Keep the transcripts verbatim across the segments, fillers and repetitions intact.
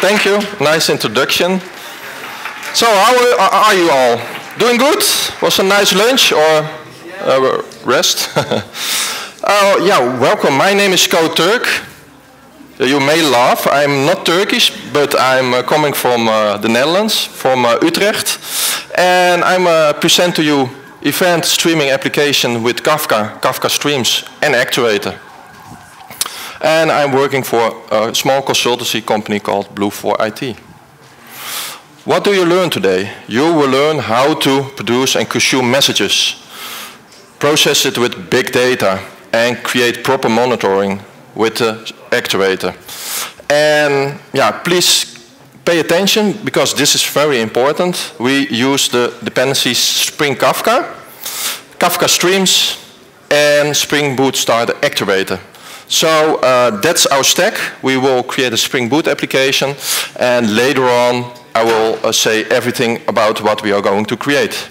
thank you. Nice introduction. So, how are you all? Doing good? Was a nice lunch or uh, rest? uh, yeah, welcome. My name is Ko Turk. You may laugh. I'm not Turkish, but I'm uh, coming from uh, the Netherlands, from uh, Utrecht, and I'm uh, present to you event streaming application with Kafka, Kafka Streams, and Actuator. And I'm working for a small consultancy company called Blue four I T. What do you learn today? You will learn how to produce and consume messages, process it with big data, and create proper monitoring with the Actuator. And yeah, please pay attention because this is very important. We use the dependencies Spring Kafka, Kafka Streams, and Spring Boot Start Actuator. So uh, that's our stack. We will create a Spring Boot application, and later on I will uh, say everything about what we are going to create.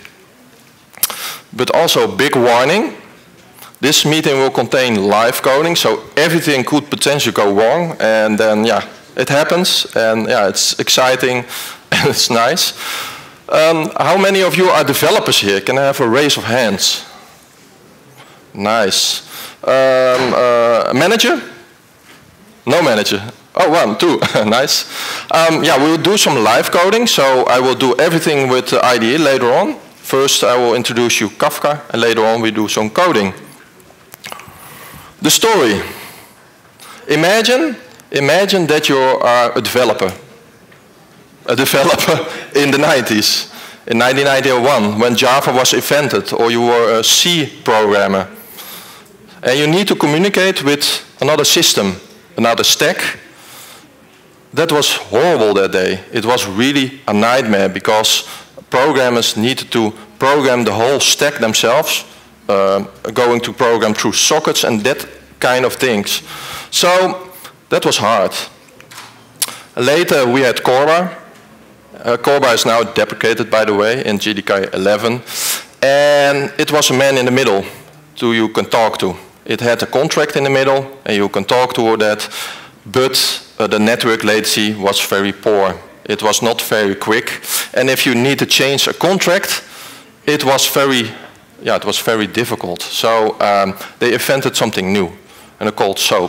But also, big warning. This meeting will contain live coding, so everything could potentially go wrong, and then yeah, it happens, and yeah, it's exciting and it's nice. Um, how many of you are developers here? Can I have a raise of hands? Nice. Um, uh, manager? No manager. Oh, one, two. Nice. Um, yeah, we'll do some live coding, so I will do everything with uh, I D E later on. First, I will introduce you Kafka, and later on we do some coding. The story. Imagine, imagine that you are a developer. A developer in the nineties. In nineteen ninety-one, when Java was invented, or you were a C programmer. And you need to communicate with another system, another stack. That was horrible that day. It was really a nightmare because programmers needed to program the whole stack themselves, uh, going to program through sockets and that kind of things. So that was hard. Later we had Corba. Uh, Corba is now deprecated, by the way, in J D K eleven. And it was a man in the middle who you can talk to. It had a contract in the middle, and you can talk to that, but uh, the network latency was very poor. It was not very quick, and if you need to change a contract, it was very, yeah, it was very difficult. So um, they invented something new, and it's called SOAP.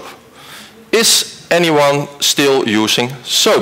Is anyone still using SOAP?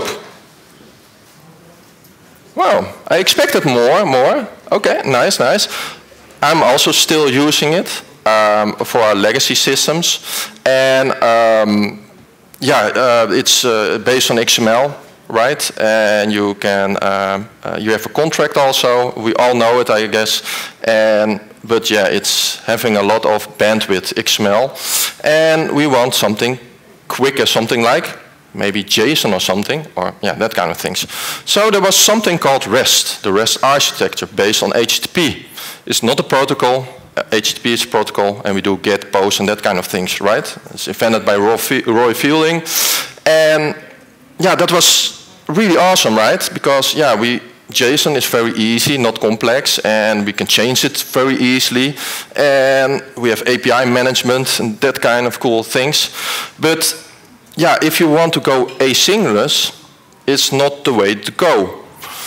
Well, I expected more, more. Okay, nice, nice. I'm also still using it. Um, for our legacy systems, and um, yeah, uh, it's uh, based on X M L, right? And you can um, uh, you have a contract also. We all know it, I guess. And but yeah, it's having a lot of bandwidth X M L, and we want something quicker, something like maybe JSON or something, or yeah, that kind of things. So there was something called REST, the REST architecture based on H T T P. It's not a protocol. H T T P is protocol, and we do GET, POST, and that kind of things, right? It's invented by Roy Fielding, and yeah, that was really awesome, right? Because yeah, we JSON is very easy, not complex, and we can change it very easily, and we have A P I management and that kind of cool things. But yeah, if you want to go asynchronous, it's not the way to go.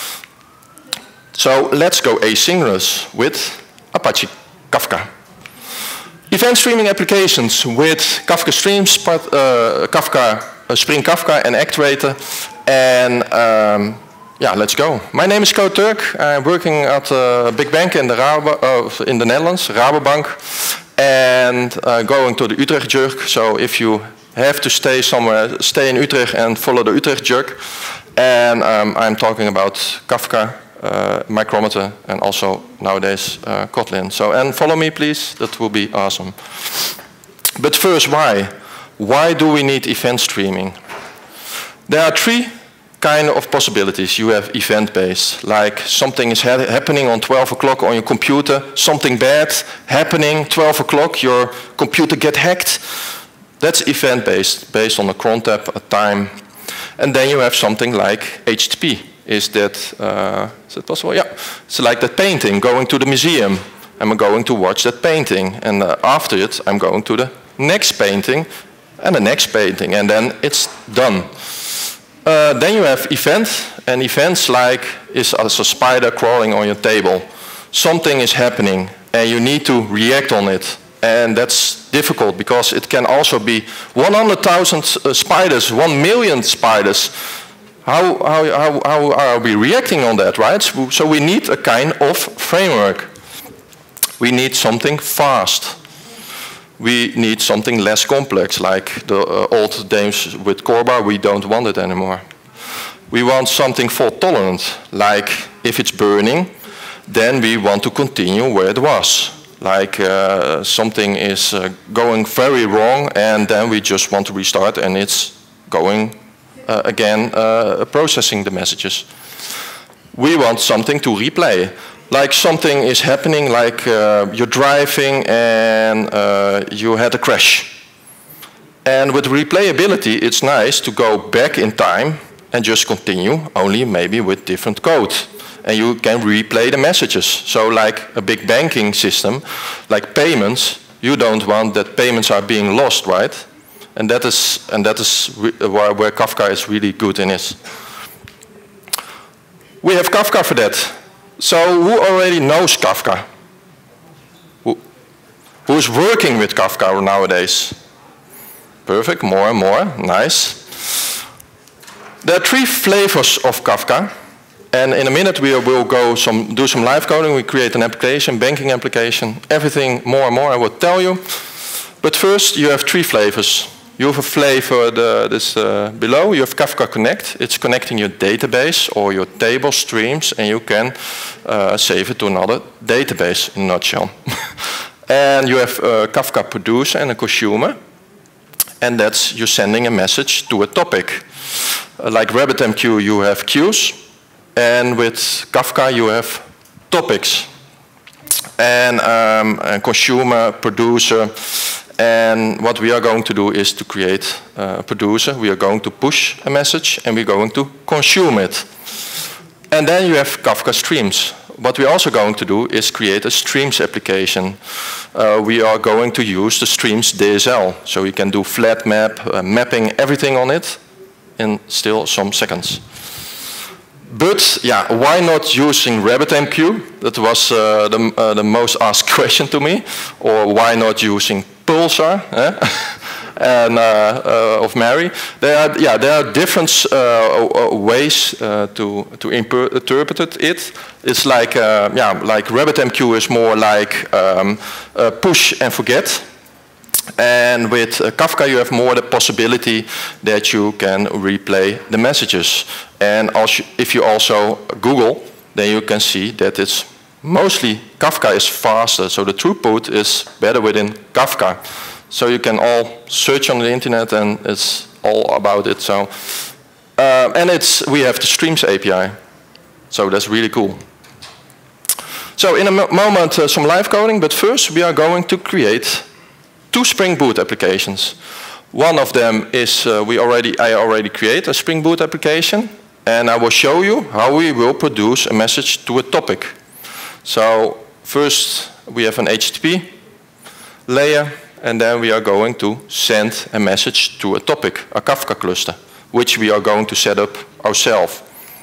So let's go asynchronous with Apache Kafka. Event streaming applications with Kafka Streams, uh, Kafka, uh, Spring Kafka and Actuator. And um, yeah, let's go. My name is Ko Turk. I'm working at a big bank in the, Rabo, uh, in the Netherlands, Rabobank, and uh, going to the Utrecht Jurk. So if you have to stay somewhere, stay in Utrecht and follow the Utrecht Jurk. And um, I'm talking about Kafka, Uh, Micrometer, and also nowadays uh, Kotlin. So, and follow me please, that will be awesome. But first, why? Why do we need event streaming? There are three kind of possibilities. You have event-based, like something is ha happening on twelve o'clock on your computer, something bad happening, twelve o'clock, your computer get hacked. That's event-based, based on a cron-tab, a time. And then you have something like H T T P. Is that, uh, is that possible? Yeah. So like that painting, going to the museum. I'm going to watch that painting. And uh, after it, I'm going to the next painting and the next painting. And then it's done. Uh, then you have event, and events like is as a spider crawling on your table. Something is happening, and you need to react on it. And that's difficult because it can also be one hundred thousand uh, spiders, one million spiders. How, how, how, how are we reacting on that, right? So we need a kind of framework. We need something fast. We need something less complex, like the uh, old days with Corba. We don't want it anymore. We want something fault tolerant, like if it's burning, then we want to continue where it was. Like uh, something is uh, going very wrong, and then we just want to restart, and it's going uh, again, uh, processing the messages. We want something to replay. Like something is happening, like uh, you're driving and uh, you had a crash. And with replayability, it's nice to go back in time and just continue, only maybe with different code. And you can replay the messages. So like a big banking system, like payments, you don't want that payments are being lost, right? And that is, and that is where, where Kafka is really good in it. We have Kafka for that. So who already knows Kafka? Who, who's working with Kafka nowadays? Perfect, more and more, nice. There are three flavors of Kafka. And in a minute we will go some, do some live coding. We create an application, banking application, everything more and more I will tell you. But first you have three flavors. You have a flavor the, this uh, below. You have Kafka Connect. It's connecting your database or your table streams, and you can uh, save it to another database in a nutshell. And you have uh, Kafka Producer and a Consumer, and that's you're sending a message to a topic. Uh, like RabbitMQ, you have queues, and with Kafka you have topics. And um, a Consumer, Producer. And what we are going to do is to create a producer. We are going to push a message and we're going to consume it. And then you have Kafka Streams. What we're also going to do is create a Streams application. Uh, we are going to use the Streams D S L. So you can do flat map, uh, mapping everything on it in still some seconds. But yeah, why not using RabbitMQ? That was uh, the, uh, the most asked question to me. Or why not using Pulsar eh? and uh, uh, of Mary? There are yeah, there are different uh, ways uh, to to interpret it. It's like uh, yeah, like RabbitMQ is more like um, uh, push and forget. And with uh, Kafka, you have more the possibility that you can replay the messages. And also, if you also Google, then you can see that it's mostly Kafka is faster, so the throughput is better within Kafka. So you can all search on the internet, and it's all about it. So, uh, and it's we have the Streams A P I, so that's really cool. So in a mo moment, uh, some live coding, but first we are going to create two Spring Boot applications. One of them is uh, we already I already create a Spring Boot application, and I will show you how we will produce a message to a topic. So first we have an H T T P layer, and then we are going to send a message to a topic, a Kafka cluster, which we are going to set up ourselves.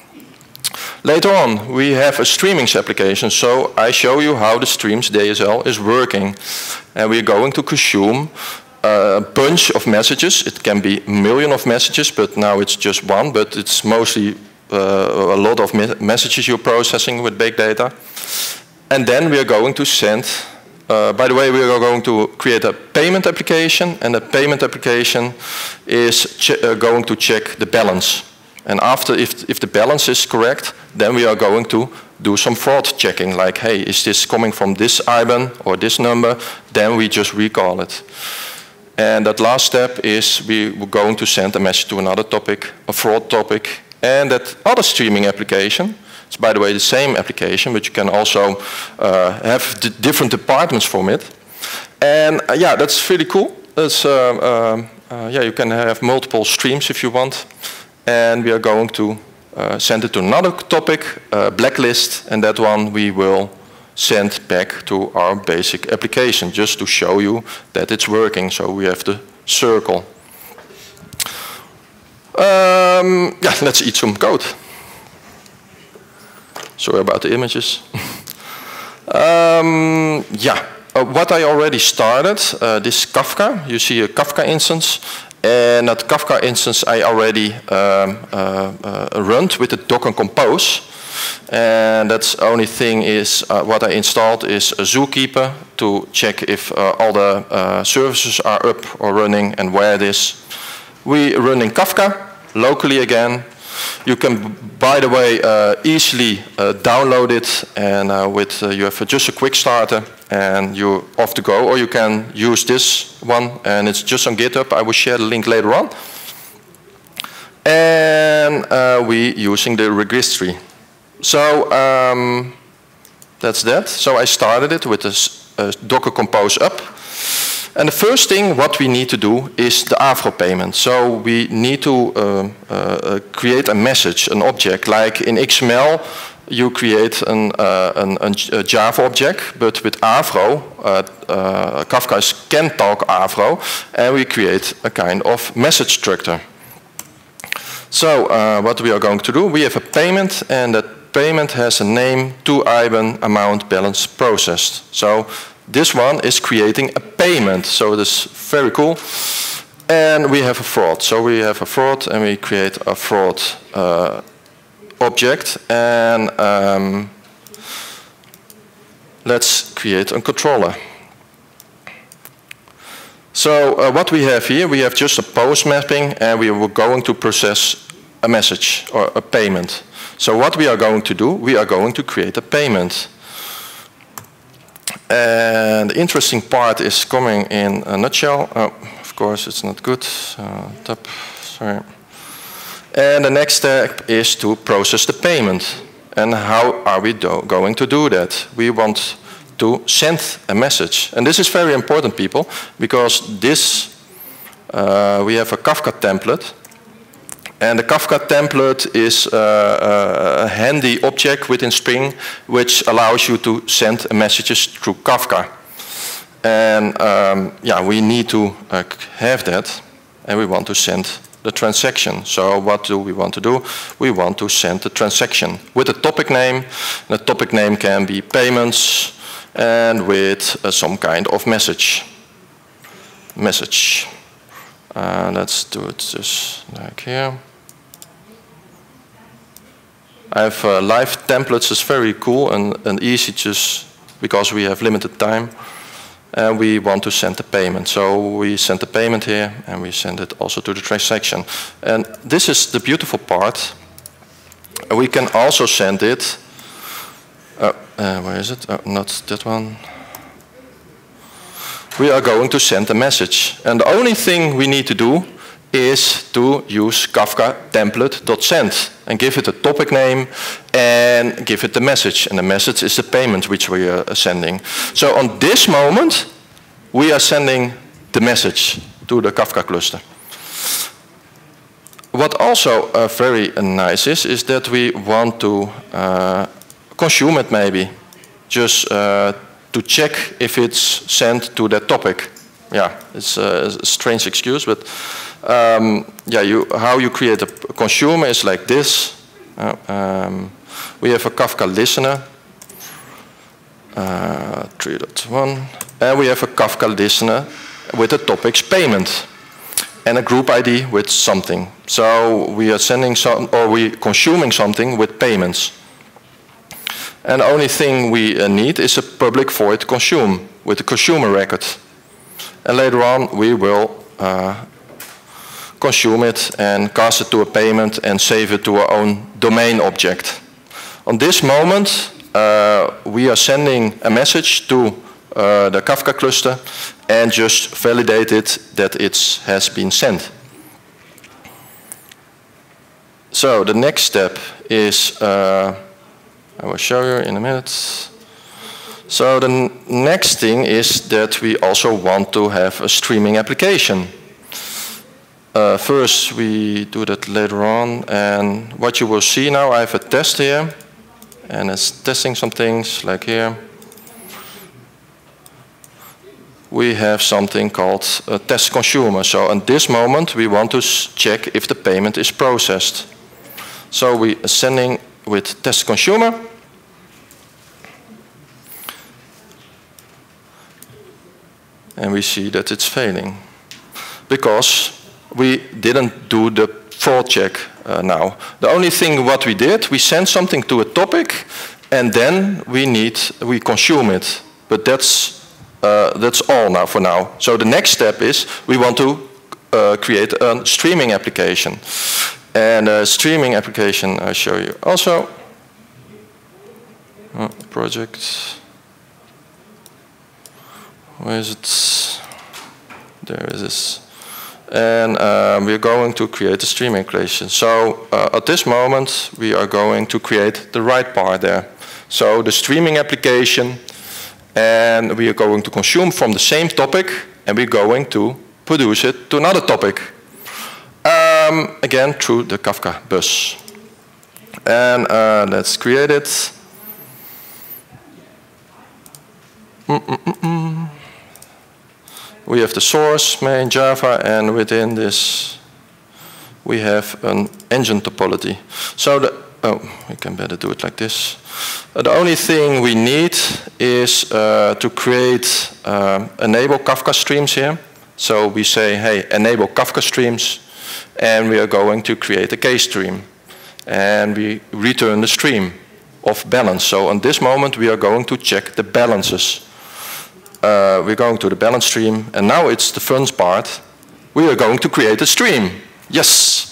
Later on we have a streaming application, so I show you how the Streams D S L is working. And we are going to consume a bunch of messages. It can be a million of messages, but now it's just one, but it's mostly uh, a lot of me messages you're processing with big data. And then we are going to send, uh, by the way, we are going to create a payment application, and the payment application is ch uh, going to check the balance. And after, if, if the balance is correct, then we are going to do some fraud checking, like, hey, is this coming from this I B A N or this number? Then we just recall it. And that last step is we we're going to send a message to another topic, a fraud topic, and that other streaming application. It's, by the way, the same application, but you can also uh, have d different departments from it. And uh, yeah, that's really cool. That's, uh, uh, uh, yeah, you can have multiple streams if you want. And we are going to uh, send it to another topic, uh, blacklist, and that one we will send back to our basic application, just to show you that it's working. So we have the circle. Um, yeah, let's eat some code. Sorry about the images. um, yeah, uh, what I already started, uh, this Kafka, you see a Kafka instance, and that Kafka instance I already um, uh, uh, run with the Docker Compose. And that's the only thing is uh, what I installed is a Zookeeper to check if uh, all the uh, services are up or running and where it is. We run in Kafka locally again. You can, by the way, uh, easily uh, download it, and uh, with uh, you have just a quick starter and you're off to go. Or you can use this one, and it's just on GitHub. I will share the link later on. And uh, we using the registry. So um, that's that. So I started it with a, a Docker Compose up. And the first thing what we need to do is the Avro payment. So we need to uh, uh, create a message, an object. Like in X M L, you create an, uh, an, a Java object, but with Avro, uh, uh, Kafka can talk Avro, and we create a kind of message structure. So uh, what we are going to do, we have a payment, and that payment has a name, to I B A N, amount, balance, processed. So this one is creating a payment, so it is very cool. And we have a fraud. So we have a fraud, and we create a fraud uh, object. And um, let's create a controller. So uh, what we have here, we have just a post mapping, and we were going to process a message or a payment. So what we are going to do, we are going to create a payment. And the interesting part is coming in a nutshell. Oh, of course, it's not good. Uh, top, sorry. And the next step is to process the payment. And how are we do going to do that? We want to send a message. And this is very important, people, because this, uh, we have a Kafka template. And the Kafka template is uh, a handy object within Spring which allows you to send messages through Kafka. And um, yeah, we need to uh, have that, and we want to send the transaction. So what do we want to do? We want to send the transaction with a topic name. The topic name can be payments, and with uh, some kind of message. Message. Uh, let's do it just like here. I have uh, live templates. It's very cool and, and easy, just because we have limited time. And we want to send the payment. So we send the payment here, and we send it also to the transaction. And this is the beautiful part. We can also send it. Uh, uh, where is it? Oh, not that one. We are going to send a message. And the only thing we need to do is to use Kafka template.send and give it a topic name and give it the message. And the message is the payment which we are sending. So on this moment, we are sending the message to the Kafka cluster. What also uh, very uh, nice is, is that we want to uh, consume it maybe. Just uh, to check if it's sent to that topic. Yeah, it's a, a strange excuse, but um, yeah, you, how you create a consumer is like this. Uh, um, we have a Kafka listener, uh, three point one, and we have a Kafka listener with the topics payment, and a group I D with something. So we are sending some, or we consuming something with payments. And the only thing we uh, need is a public void consume with the consumer record. And later on we will uh, consume it and cast it to a payment and save it to our own domain object. On this moment uh, we are sending a message to uh, the Kafka cluster and just validate it that it has been sent. So the next step is uh, I will show you in a minute. So the next thing is that we also want to have a streaming application. Uh, first we do that later on, and what you will see now, I have a test here, and it's testing some things like here. we have something called a test consumer. So at this moment, we want to check if the payment is processed. So we are sending with test consumer. And we see that it's failing because we didn't do the fraud check uh, now. The only thing what we did, we sent something to a topic and then we need, we consume it. But that's, uh, that's all now for now. So the next step is we want to uh, create a streaming application. And a streaming application I'll show you also. Oh, project. Where is it? There it is. And uh, we're going to create a streaming application. So uh, at this moment, we are going to create the right part there. So the streaming application, and we are going to consume from the same topic, and we're going to produce it to another topic. Um, again, through the Kafka bus. And uh, let's create it. Mm -mm -mm -mm. We have the source, main Java, and within this we have an engine topology. So the, oh, we can better do it like this. Uh, the only thing we need is uh, to create, uh, enable Kafka streams here. So we say, hey, enable Kafka streams, and we are going to create a case stream. And we return the stream of balance. So on this moment we are going to check the balances. Uh, we're going to the balance stream, and now it's the fun part. We are going to create a stream. Yes!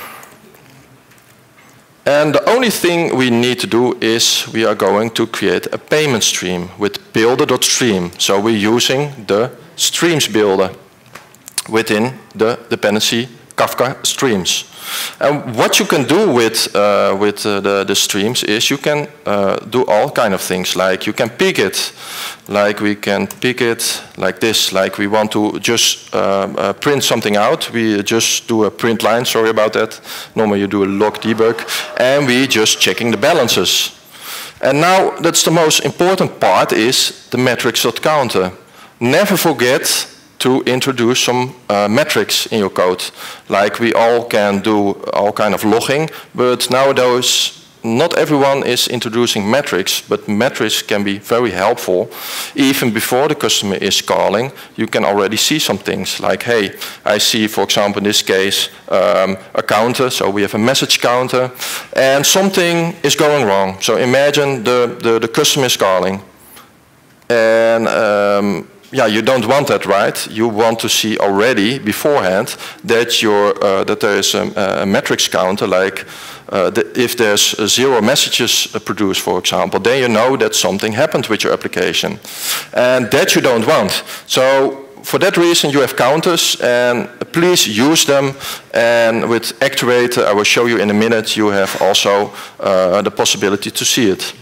And the only thing we need to do is we are going to create a payment stream with builder.stream. So we're using the streams builder within the dependency Kafka streams. And what you can do with, uh, with uh, the, the streams is you can uh, do all kind of things. Like you can pick it, like we can pick it like this, like we want to just uh, uh, print something out. We just do a print line, sorry about that. Normally you do a log debug, and we just checking the balances. And now that's the most important part is the metrics.counter. Never forget to introduce some uh, metrics in your code. Like we all can do all kind of logging, but nowadays not everyone is introducing metrics, but metrics can be very helpful. Even before the customer is calling, you can already see some things like, hey, I see, for example, in this case, um, a counter, so we have a message counter, and something is going wrong. So imagine the, the, the customer is calling, and um, yeah, you don't want that, right? You want to see already beforehand that your uh, that there is a, a metrics counter, like uh, the, if there's uh, zero messages uh, produced, for example, then you know that something happened with your application, and that you don't want. So for that reason, you have counters, and please use them. And with Actuator, I will show you in a minute, you have also uh, the possibility to see it.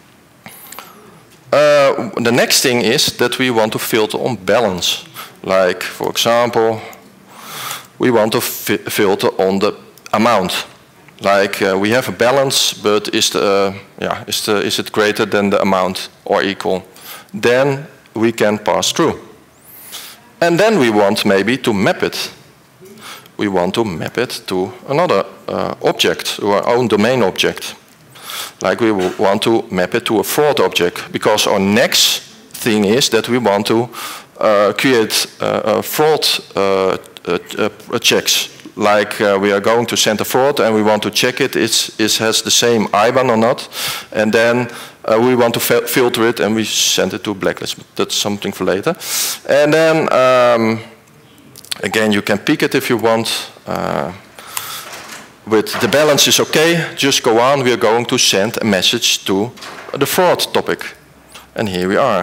Uh, the next thing is that we want to filter on balance. Like, for example, we want to fi filter on the amount. Like uh, we have a balance, but is, the, uh, yeah, is, the, is it greater than the amount or equal? Then we can pass through. And then we want maybe to map it. We want to map it to another uh, object, to our own domain object. Like we want to map it to a fraud object, because our next thing is that we want to uh, create uh, a fraud uh, uh, uh, checks. Like uh, we are going to send a fraud and we want to check it, it's, it has the same I B A N or not, and then uh, we want to filter it and we send it to a blacklist. But that's something for later. And then um, again, you can pick it if you want. Uh, With the balance is okay, just go on. We are going to send a message to the fraud topic. And here we are.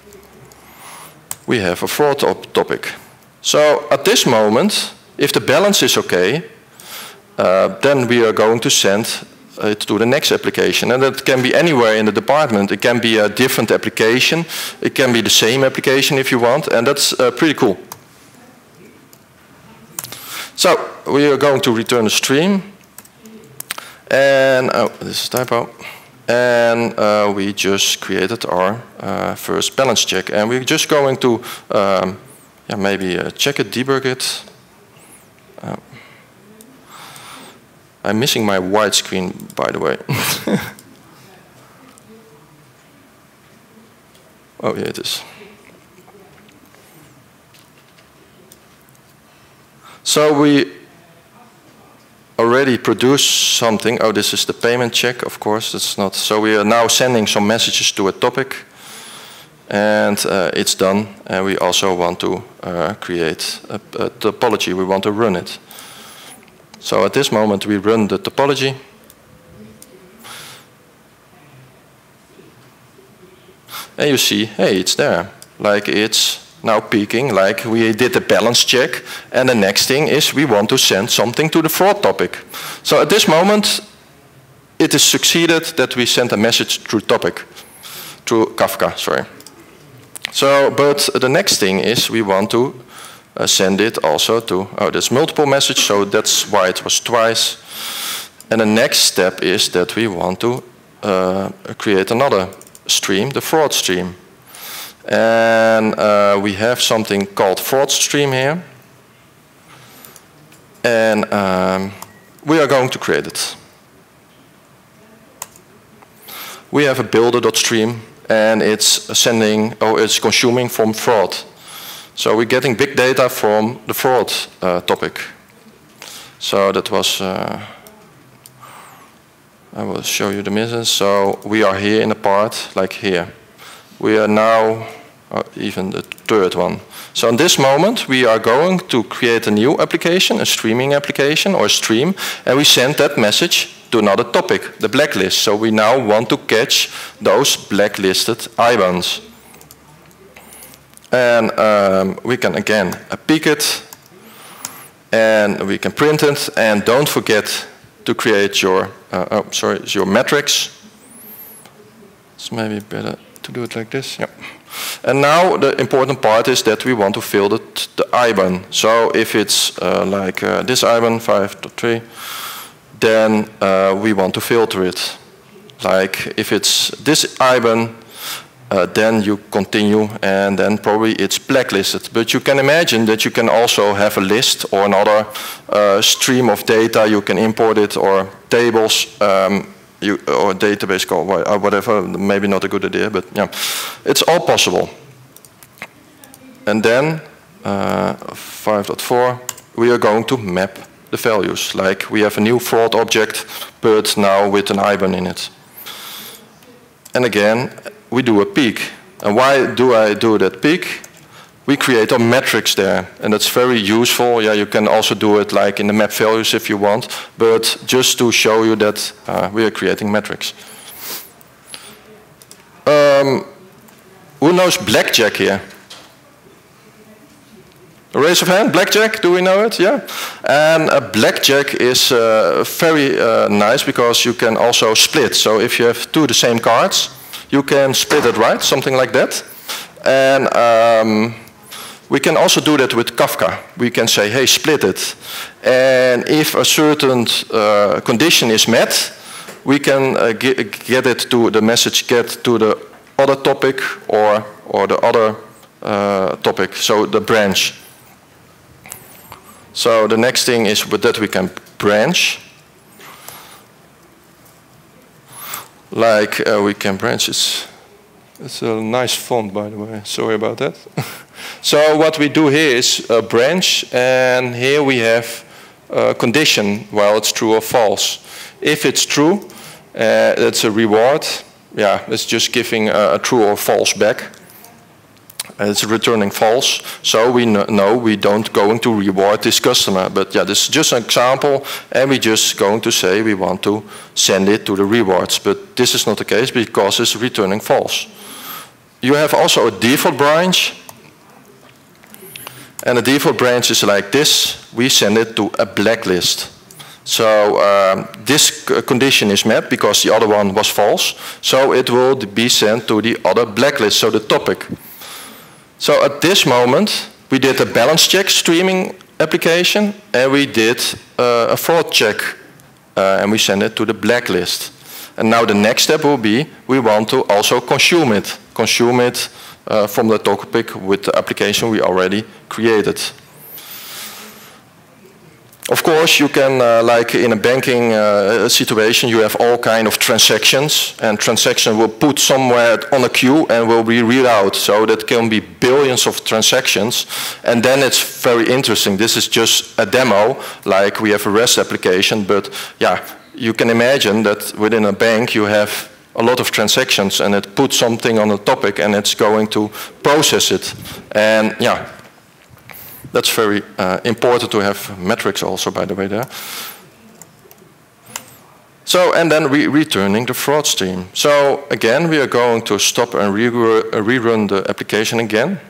We have a fraud topic. So at this moment, if the balance is okay, uh, then we are going to send it to the next application. And that can be anywhere in the department. It can be a different application. It can be the same application if you want. And that's uh, pretty cool. So we are going to return a stream, and oh, this is typo. And uh, we just created our uh, first balance check. And we're just going to um, yeah, maybe uh, check it, debug it. Uh, I'm missing my white screen, by the way. Oh, yeah, it is. So we already produced something. Oh, this is the payment check, of course. It's not. So we are now sending some messages to a topic, and uh, it's done. And we also want to uh, create a, a topology. We want to run it. So at this moment, we run the topology. And you see, hey, it's there. Like it's now peaking, like we did the balance check. And the next thing is we want to send something to the fraud topic. So at this moment, it is succeeded that we sent a message through topic, through Kafka, sorry. So, but the next thing is we want to uh, send it also to, oh, there's multiple messages, so that's why it was twice. And the next step is that we want to uh, create another stream, the fraud stream. And uh, we have something called fraud stream here. And um, we are going to create it. We have a builder.stream, and it's sending, oh, it's consuming from fraud. So we're getting big data from the fraud uh, topic. So that was, uh, I will show you the message. So we are here in a part, like here. We are now, uh, even the third one. So in this moment, we are going to create a new application, a streaming application or a stream, and we send that message to another topic, the blacklist. So we now want to catch those blacklisted I B A Ns. And um, we can again uh, peek it, and we can print it, and don't forget to create your, uh, oh, sorry, your metrics. It's maybe better to do it like this, yeah. And now the important part is that we want to fill the, the I B A N. So if it's uh, like uh, this I B A N five point three, then uh, we want to filter it. Like if it's this I B A N, uh, then you continue, and then probably it's blacklisted. But you can imagine that you can also have a list or another uh, stream of data. You can import it, or tables, um, you, or database call, or whatever. Maybe not a good idea, but yeah, it's all possible. And then uh, five point four, we are going to map the values. Like we have a new fraud object, but now with an I B A N in it. And again, we do a peek. And why do I do that peek? We create our metrics there, and that's very useful. Yeah, you can also do it like in the map values if you want, but just to show you that uh, we are creating metrics. Um, who knows blackjack here? A raise of hand, blackjack, do we know it? Yeah. And a blackjack is uh, very uh, nice because you can also split. So if you have two of the same cards, you can split it, right? Something like that. And um, we can also do that with Kafka. We can say, hey, split it. And if a certain uh, condition is met, we can uh, get, get it to the message get to the other topic or, or the other uh, topic, so the branch. So the next thing is with that we can branch. Like uh, we can branch. It's, it's a nice font, by the way. Sorry about that. So what we do here is a branch, and here we have a condition, well, it's true or false. If it's true, uh, it's a reward. Yeah, it's just giving a, a true or false back. It's returning false, so we know we don't going to reward this customer. But yeah, this is just an example, and we just going to say we want to send it to the rewards. But this is not the case because it's returning false. You have also a default branch, and a default branch is like this. We send it to a blacklist. So um, this condition is met because the other one was false, so it will be sent to the other blacklist, so the topic. So at this moment, we did a balance check streaming application, and we did uh, a fraud check, uh, and we sent it to the blacklist. And now the next step will be, we want to also consume it. Consume it uh, from the topic with the application we already created. Of course, you can, uh, like in a banking uh, situation, you have all kind of transactions, and transaction will put somewhere on a queue and will be read out. So that can be billions of transactions, and then it's very interesting. This is just a demo, like we have a REST application, but yeah, you can imagine that within a bank you have a lot of transactions, and it puts something on a topic, and it's going to process it, and yeah. That's very uh, important to have metrics also, by the way, there. So, and then re returning the fraud stream. So, again, we are going to stop and re rerun the application again.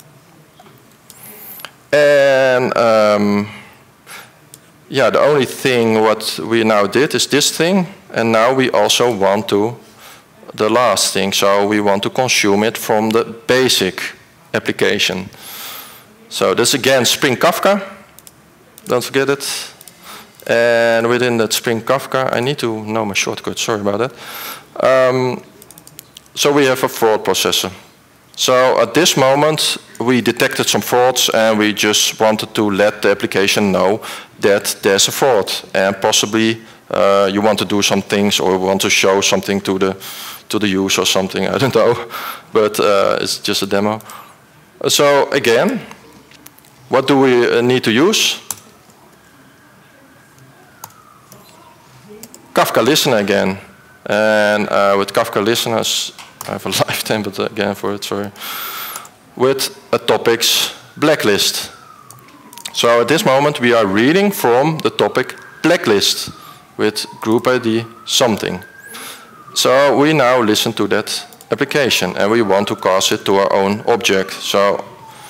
And, um, yeah, the only thing what we now did is this thing. And now we also want to, the last thing, so we want to consume it from the basic application. So this again, Spring Kafka, don't forget it. And within that Spring Kafka, I need to know my shortcut, sorry about that. Um, so we have a fraud processor. So at this moment, we detected some frauds, and we just wanted to let the application know that there's a fraud, and possibly uh, you want to do some things or want to show something to the, to the user or something, I don't know. But uh, it's just a demo. So again, what do we need to use? Kafka Listener again. And uh, with Kafka Listeners, I have a lifetime, but again for it, sorry. With a topics blacklist. So at this moment we are reading from the topic blacklist with group I D something. So we now listen to that application, and we want to cast it to our own object. So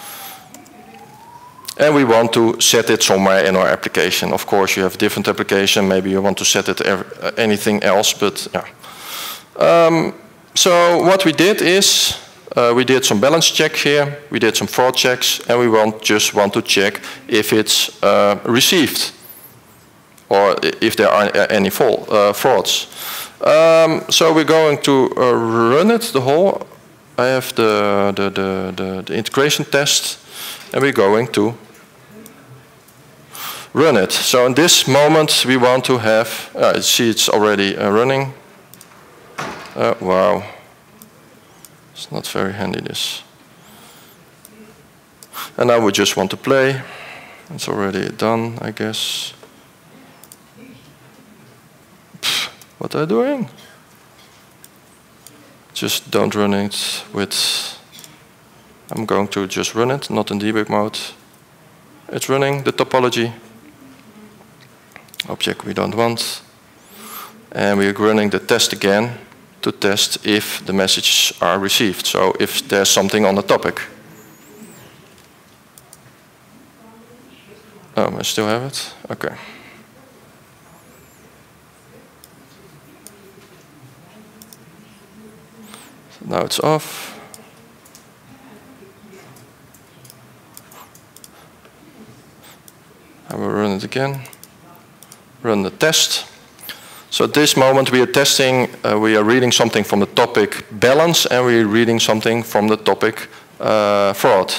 and we want to set it somewhere in our application. Of course, you have a different application. Maybe you want to set it every, uh, anything else, but yeah. Um, so what we did is, uh, we did some balance check here. We did some fraud checks, and we want, just want to check if it's uh, received, or if there are any fall, uh, frauds. Um, so we're going to uh, run it, the whole. I have the, the, the, the, the integration test, and we're going to run it. So in this moment we want to have, uh, see it's already uh, running. Uh, wow, it's not very handy this. And now we just want to play. It's already done, I guess. Pfft, what are you doing? Just don't run it with, I'm going to just run it, not in debug mode. It's running the topology. Object we don't want. And we're running the test again to test if the messages are received. So if there's something on the topic. Oh, I still have it? Okay. So now it's off. I will run it again. Run the test. So at this moment we are testing, uh, we are reading something from the topic balance, and we are reading something from the topic uh, fraud.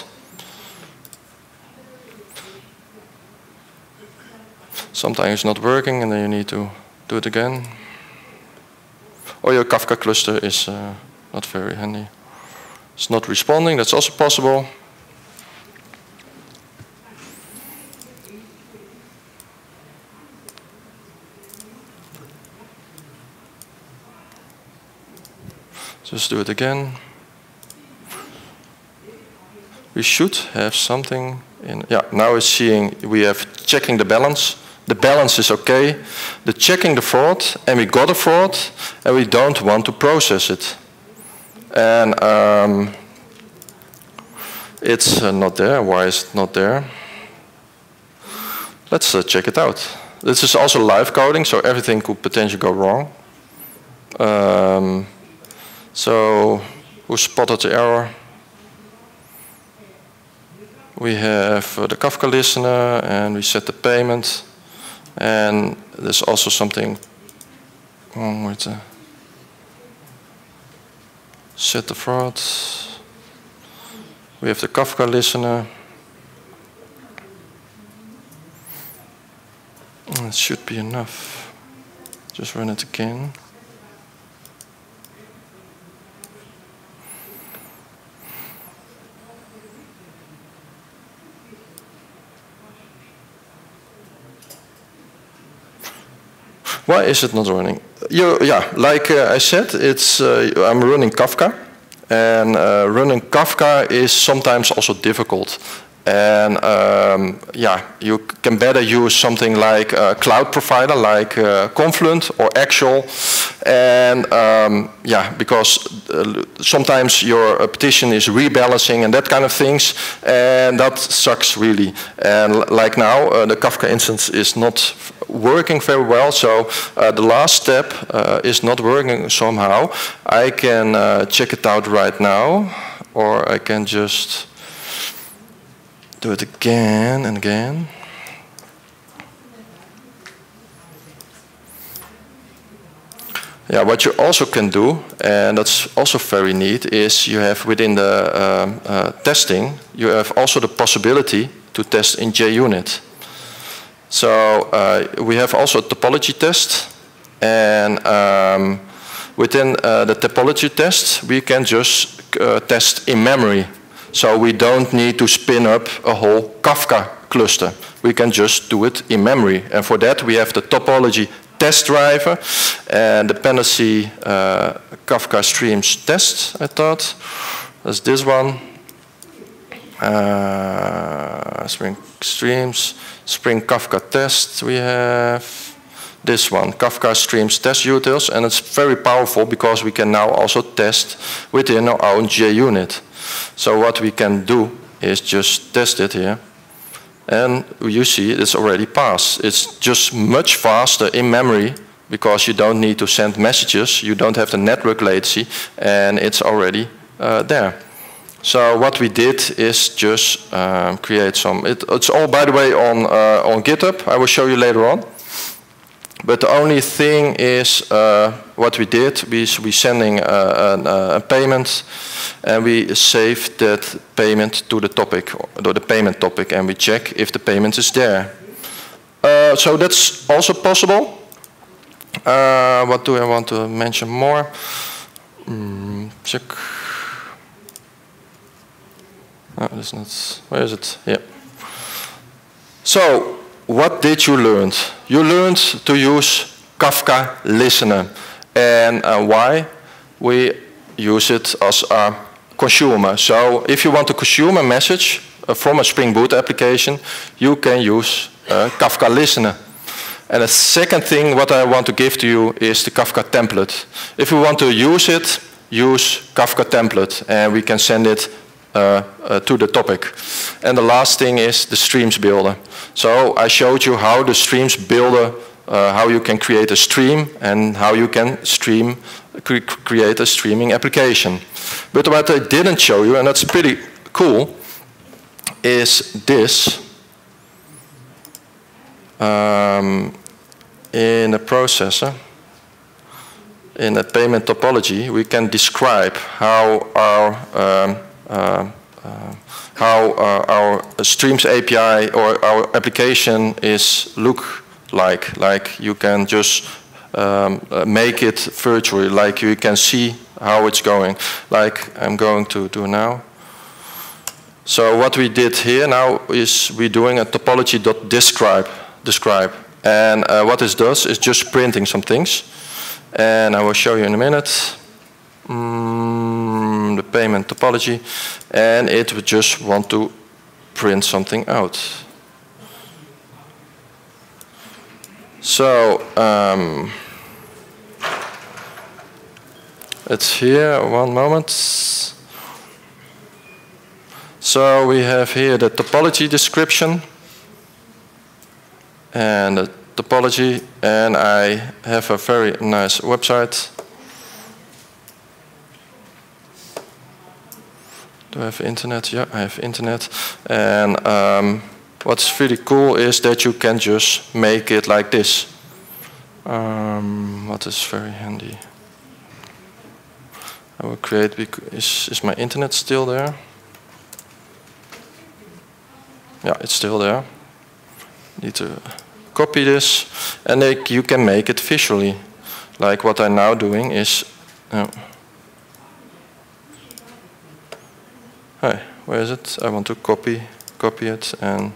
Sometimes it's not working, and then you need to do it again. Or your Kafka cluster is uh, not very handy. It's not responding, that's also possible. Just do it again. We should have something in, yeah, now it's seeing, we have checking the balance. The balance is okay. The checking the fraud, and we got a fraud, and we don't want to process it. And um, it's uh, not there. Why is it not there? Let's uh, check it out. This is also live coding, so everything could potentially go wrong. Um, So, who spotted the error? We have uh, the Kafka listener, and we set the payment. And there's also something wrong with the set the fraud. We have the Kafka listener. It should be enough. Just run it again. Why is it not running? You, yeah, like uh, I said, it's uh, I'm running Kafka, and uh, running Kafka is sometimes also difficult. And um, yeah, you can better use something like a cloud provider, like uh, Confluent or Actual. And um, yeah, because uh, sometimes your uh, petition is rebalancing and that kind of things, and that sucks really. And like now, uh, the Kafka instance is not working very well, so uh, the last step uh, is not working somehow. I can uh, check it out right now, or I can just do it again and again. Yeah, what you also can do, and that's also very neat, is you have within the um, uh, testing, you have also the possibility to test in JUnit. So uh, we have also a topology test, and um, within uh, the topology test, we can just uh, test in memory. So we don't need to spin up a whole Kafka cluster. We can just do it in memory. And for that, we have the topology test driver and dependency uh, Kafka streams test, I thought. That's this one. Uh, Spring streams, Spring Kafka test. We have this one, Kafka streams test utils. And it's very powerful because we can now also test within our own JUnit. So what we can do is just test it here. And you see it's already passed. It's just much faster in memory because you don't need to send messages. You don't have the network latency, and it's already uh, there. So what we did is just um, create some. It, it's all, by the way, on uh, on GitHub. I will show you later on. But the only thing is uh, what we did, we we sending a, a, a payment, and we save that payment to the topic, or the payment topic, and we check if the payment is there. Uh, so that's also possible. Uh, what do I want to mention more? Mm, check. No, that's not. Where is it? Yeah. So, what did you learn? You learned to use Kafka Listener. And uh, why? We use it as a consumer. So if you want to consume a message uh, from a Spring Boot application, you can use uh, Kafka Listener. And the second thing what I want to give to you is the Kafka template. If you want to use it, use Kafka template, and we can send it Uh, uh, to the topic. And the last thing is the streams builder. So I showed you how the streams builder, uh, how you can create a stream and how you can stream, cre create a streaming application. But what I didn't show you, and that's pretty cool, is this. Um, in the processor, in the payment topology, we can describe how our um, Uh, uh, how uh, our Streams A P I or our application is look like. Like you can just um, uh, make it virtually, like you can see how it's going. Like I'm going to do now. So what we did here now is we're doing a topology.describe, describe. And uh, what this does is just printing some things. And I will show you in a minute. Mm, the payment topology, and it would just want to print something out. So um, it's here, one moment. So we have here the topology description and the topology, and I have a very nice website. Do I have internet? Yeah, I have internet. And um, what's really cool is that you can just make it like this. Um, what is very handy? I will create, is, is my internet still there? Yeah, it's still there. Need to copy this, and they, you can make it visually. Like what I'm now doing is, uh, hey, where is it? I want to copy, copy it, and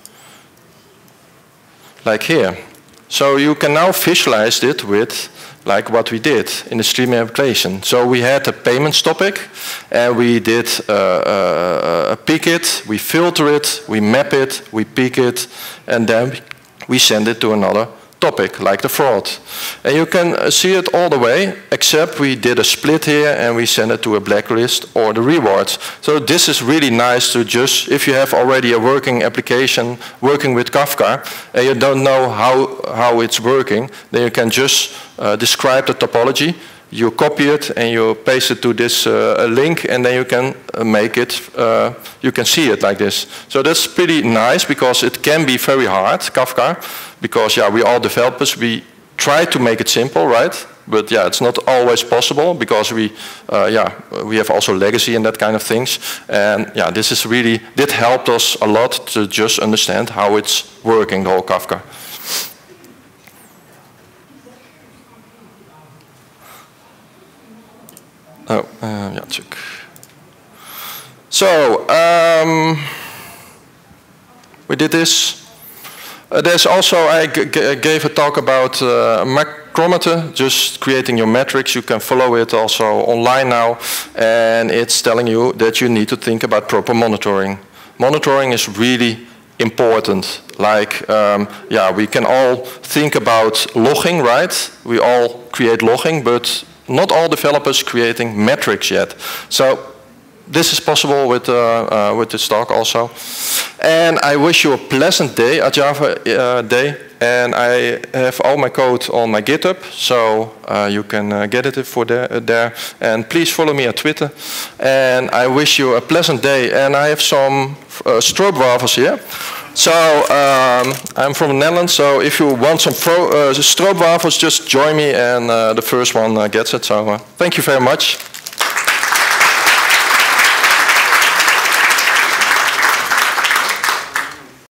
like here. So you can now visualize it with like what we did in the streaming application. So we had a payments topic, and we did uh, uh, pick it, we filter it, we map it, we pick it, and then we send it to another topic, like the fraud. And you can see it all the way, except we did a split here, and we send it to a blacklist or the rewards. So this is really nice to just, if you have already a working application working with Kafka, and you don't know how, how it's working, then you can just uh, describe the topology, you copy it and you paste it to this uh, link, and then you can uh, make it, uh, you can see it like this. So that's pretty nice, because it can be very hard, Kafka, because yeah, we all developers, we try to make it simple, right? But yeah, it's not always possible, because we, uh, yeah, we have also legacy and that kind of things. And yeah, this is really, it helped us a lot to just understand how it's working, the whole Kafka. Oh, uh, yeah, check. So, um, we did this. Uh, there's also, I g g gave a talk about uh, Macrometer, just creating your metrics. You can follow it also online now, and it's telling you that you need to think about proper monitoring. Monitoring is really important. Like, um, yeah, we can all think about logging, right? We all create logging, but not all developers creating metrics yet. So this is possible with, uh, uh, with this talk also. And I wish you a pleasant day, a Java uh, day. And I have all my code on my GitHub, so uh, you can uh, get it for the, uh, there. And please follow me on Twitter. And I wish you a pleasant day. And I have some uh, stroopwafels here. So um, I'm from the Netherlands, so if you want some uh, stroopwafels, just join me, and uh, the first one uh, gets it. So uh, thank you very much.